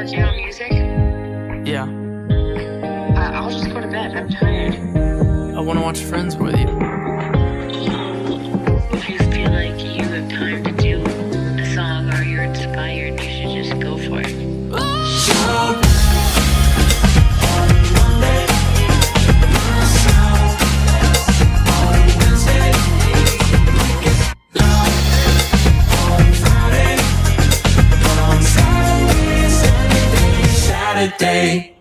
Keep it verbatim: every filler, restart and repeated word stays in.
working on music? Yeah. Uh, I'll just go to bed. I'm tired. I want to watch Friends with you. If you feel like you have time to do a song or you're inspired, you should just go for it. Saturday.